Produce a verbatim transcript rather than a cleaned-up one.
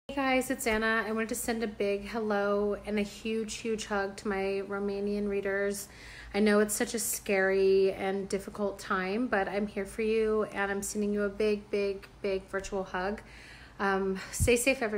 Hey guys, it's Anna. I wanted to send a big hello and a huge, huge hug to my Romanian readers. I know it's such a scary and difficult time, but I'm here for you and I'm sending you a big, big, big virtual hug. Um, stay safe, everyone.